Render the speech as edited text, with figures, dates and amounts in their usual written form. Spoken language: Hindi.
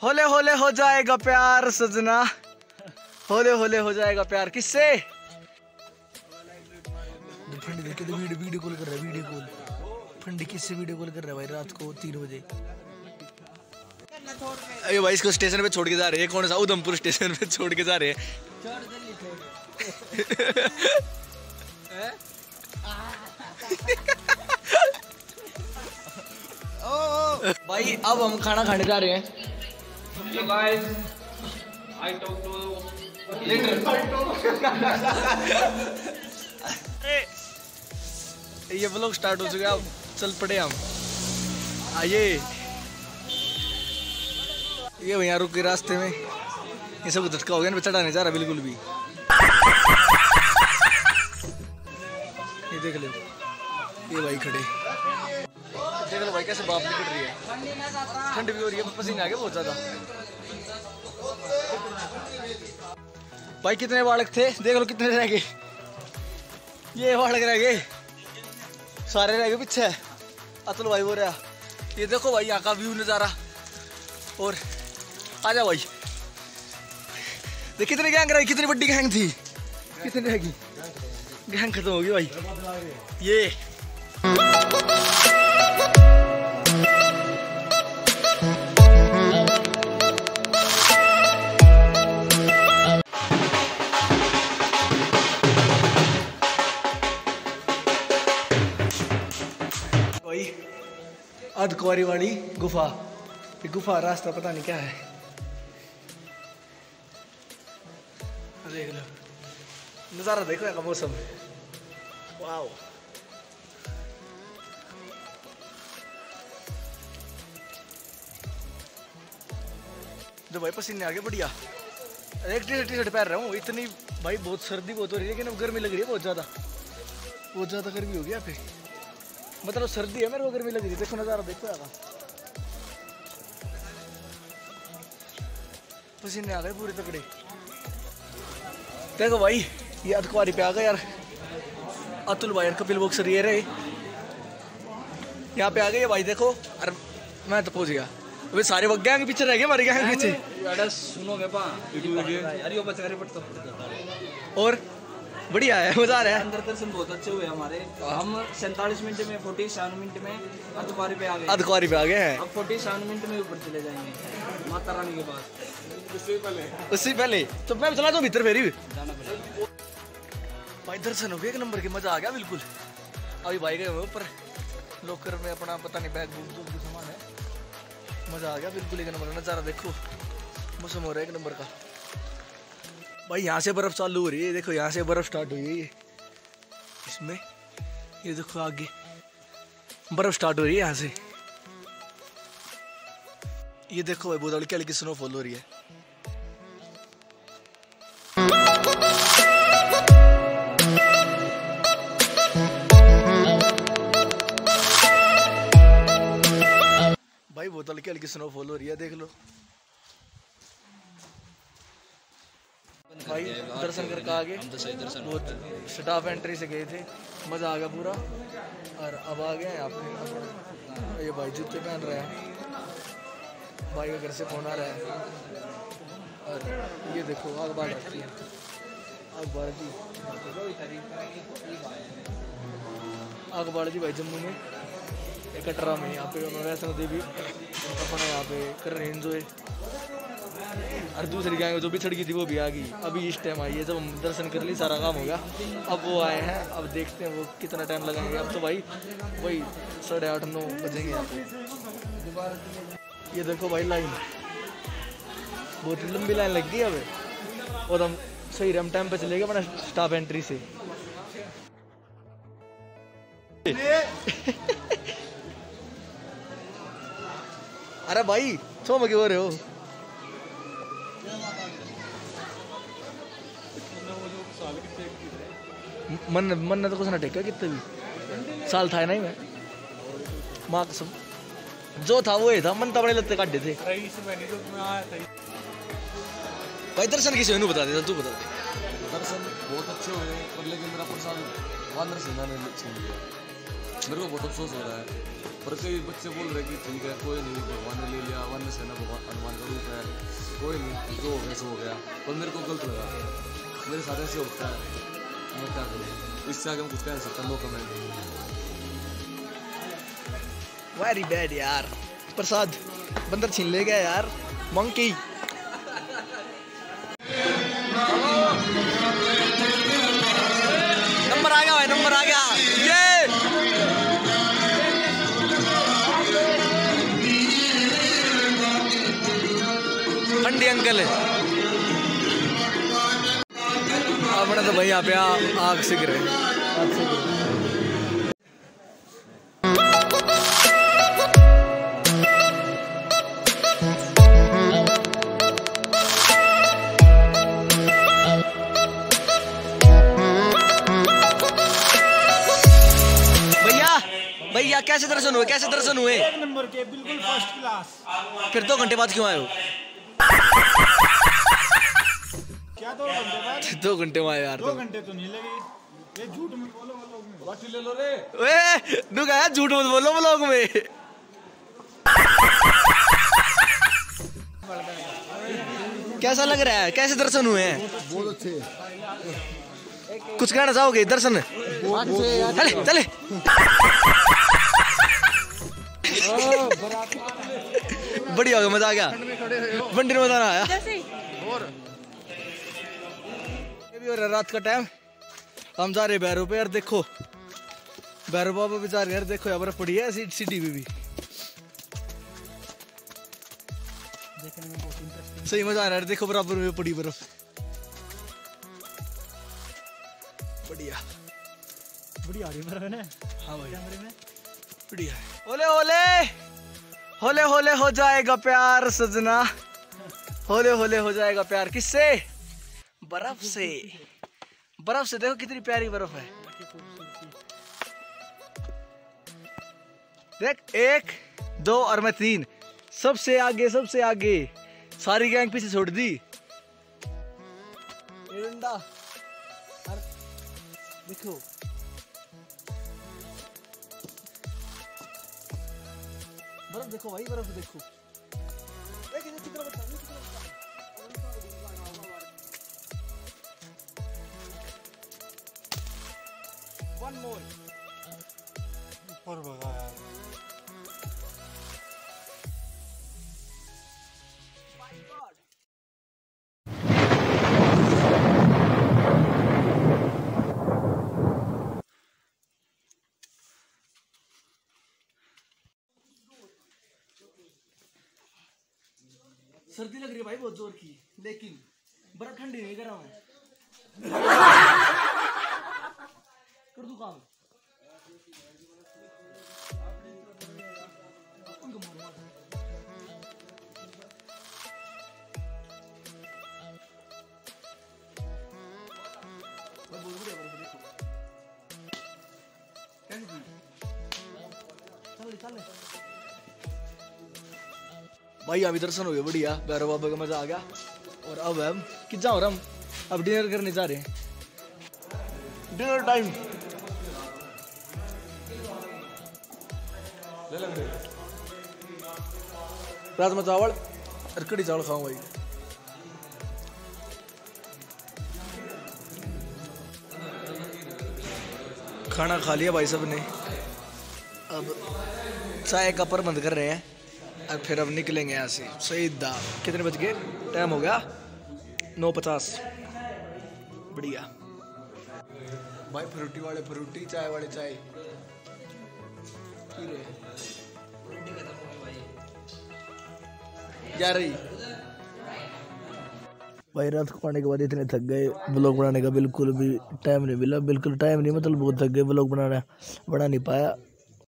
होले होले हो जाएगा प्यार सजना, होले होले हो जाएगा प्यार किससे? फंडी देख के तो वीडियो कॉल कर रहा है, वीडियो कॉल। फंडी किससे वीडियो कॉल कर रहा है भाई रात को 3 बजे? अरे भाई इसको स्टेशन पे छोड़ के जा रहे हैं। कौन सा? उधमपुर स्टेशन पे छोड़ के जा रहे हैं। भाई अब हम खाना खाने जा रहे हैं। ये व्लॉग स्टार्ट हो चुका है, अब चल पड़े हम। आइए ये भैया रुक के रास्ते में ये सब झटका हो गया ना, चढ़ा नहीं जा रहा बिल्कुल भी। ये देख लो, ये भाई खड़े, देख लो भाई कैसे बाप निकल रही है। ठंड भी हो रही है, पसीने आ गए बहुत ज्यादा। भाई कितने बालक थे देख लो, कितने रह गए। ये बालक रह गए, सारे रह गए पीछे। अतुल भाई बोल रहा, ये देखो भाई यहाँ का व्यू नजारा। और आजा भाई, देख कितनी गैंग रही, कितनी बड़ी गैंग थी, कितनी रहेगी। गैंग खत्म होगी भाई। ये अर्धकुंवारी वाली गुफा, ये गुफा रास्ता पता नहीं क्या है। देख लो नजारा, देखो यहाँ का मौसम, वाओ। जो भाई पसीने आ गए बढ़िया। एक टी शर्ट पहन रहा हूँ, इतनी भाई बहुत सर्दी बहुत हो रही है, लेकिन अब गर्मी लग रही है बहुत ज्यादा गर्मी हो गई यहाँ पे। मतलब सर्दी है, मेरे को गर्मी लग रही है। देखो नजारा देखो यार, पसीने आ गए पूरे तगड़े। देखो भाई ये अर्धकुंवारी पे आ गए यार। अतुल भाई और कपिल बॉक्सर ये रहे, यहाँ पे आ गए भाई। देखो अरे मैं तो पहुंच गया, अबे सारे वग गैंग पीछे रह गए, हमारे गैंग पीछे। और बढ़िया है, मजा आ रहा है। अंदर दर्शन बहुत अच्छे हुए हमारे। हम 47 मिनट में 47 मिनट में अर्धकुंवारी पे आ गए। अर्धकुंवारी पे आ गए हैं। अब 47 मिनट में ऊपर चले जाएंगे माता रानी के पास। उससे पहले तो मैं चला जाऊँ भीतर, फेरी जाना पड़ेगा भाई। दर्शन हो गए एक नंबर के, मजा आ गया बिल्कुल। अभी भाई गए ऊपर लॉकर में अपना पता नहीं बैग बूग जो सामान है, मजा आ गया बिल्कुल एक नंबर। नजारा देखो, मौसम हो रहा है एक नंबर का भाई। यहाँ से बर्फ चालू हो रही है, देखो यहाँ से बर्फ स्टार्ट हुई है। ये इसमें ये देखो आगे बर्फ स्टार्ट हो रही है यहाँ से। ये देखो भाई बहुत हल्की हल्की स्नोफॉल हो रही है। भाई बहुत हल्की हल्की स्नोफॉल हो रही है, देख लो भाई। दर्शन करके आगे बहुत स्टाफ एंट्री से गए थे, मजा आ गया पूरा। और अब आ गया यहाँ पे। ये भाई जूते पहन रहे हैं, भाई के घर से फोन आ रहा है। और ये देखो आग बाढ़ रखी है, आग बाढ़ दी, आग बाढ़ दी भाई जम्मू में, कटरा में। यहाँ पे वैष्णो देवी अपना यहाँ पे कर रहे हैं एंजॉय। और दूसरी गैंग जो बिछड़ गई थी वो भी आ गई, अभी इस टाइम आई है। जब हम दर्शन कर ली सारा काम हो गया, अब वो आए हैं। अब देखते हैं वो कितना टाइम लगाएंगे। अब तो भाई वही 8:30-9 बजेंगे यहाँ पे। ये देखो भाई लाइन, बहुत लंबी लाइन लग गई अब। और हम सही रैम टाइम पे चले गए अपना स्टाफ एंट्री से। अरे भाई सो मगे हो रहे हो। मन तो कुछ ना टेका कितने भी साल था नहीं मैं माँ कसम, जो था वो ही था। मन तो बड़े लगते काटे थे भाई। दर्शन किसे हुए बता दे, तू बता दे। दर्शन बहुत अच्छे हुए, पर लेकिन मेरा प्रसाद वानर सेना ने छीन लिया। मेरे को बहुत अफसोस हो रहा है। पर कई बच्चे बोल रहे कि ठीक है कोई नहीं, भगवान ने ले लिया, वरना सेना भगवान हनुमान का रूप है, कोई नहीं, जो हो गया सो हो गया। पर मेरे को गलत लगा, मेरे साथ ऐसे होता है, मैं क्या करूँ? इससे आगे मैं कुछ कह नहीं सकता। No comment. वेरी बैड यार। प्रसाद बंदर छीन ले गया यार, मंकी। नंबर आ गया भाई, नंबर आ गया। ये ठंडी अंकल है अपना तो भाई यहाँ पे आग से गिरे, आग से गिरे। भैया कैसे दर्शन हुए, कैसे दर्शन हुए? एक नंबर के, बिल्कुल फर्स्ट क्लास। फिर 2 घंटे बाद क्यों आए हो? क्या 2 घंटे बाद? 2 घंटे में आए यार। 2 घंटे तो नहीं लगे, ये झूठ में बोलो व्लॉग में। लाठी ले लो रे। ओए नुका यार, झूठ मत बोलो व्लॉग में। कैसा लग रहा है, कैसे दर्शन हुए हैं? बहुत अच्छे। कुछ कहना चाहोगे दर्शन? चले चले। बढ़िया हो गया, मजा आ गया। बंडी में मजा आया। ये भी हो रहा रात का टाइम, हम जा रहे भैरव पे। यार देखो भैरव बाबा बेचारे, यार देखो यहाँ बर्फ पड़ी है सिटी में भी। देखने में बहुत इंटरेस्टिंग, सही मजा आ रहा है। देखो बराबर में पड़ी बर्फ, बढ़िया बढ़िया आ रही है ना। हाँ भाई कैमरे में बढ़िया है। ओले ओले होले होले हो जाएगा प्यार सजना, होले होले हो जाएगा प्यार। किससे? बर्फ से। बर्फ से देखो कितनी प्यारी बर्फ है। देख 1 2 और मैं 3, सबसे आगे, सबसे आगे। सारी गैंग पीछे छोड़ दी। एरंडा देखो बर्फ, देखो भाई बर्फ देखो। One more. ऊपर भगा यार। सर्दी लग रही है भाई बहुत जोर की, लेकिन बर्फ ठंडी नहीं, गर्म है। कर दूं काम? भाई अभी दर्शन हो गए बढ़िया, भैरव बाबा का मजा आ गया। और अब हम कितना हो रहा, हम अब डिनर करने जा रहे हैं। Dinner time. राजमा चावल और कड़ी चावल खाऊं भाई। खाना खा लिया भाई सब ने, अब चाय का प्रबंध कर रहे हैं और फिर अब निकलेंगे यहाँ से सीधा। कितने बज गए? टाइम हो गया 9:50। बढ़िया भाई, फ्रूटी वाले फ्रूटी, चाय वाले चाय पी रहे हैं। जा रही भाई। रात को खाने के बाद इतने थक गए, व्लॉग बनाने का बिल्कुल भी टाइम नहीं मिला, बिल्कुल टाइम नहीं, मतलब बहुत थक गए। व्लॉग बना नहीं पाया।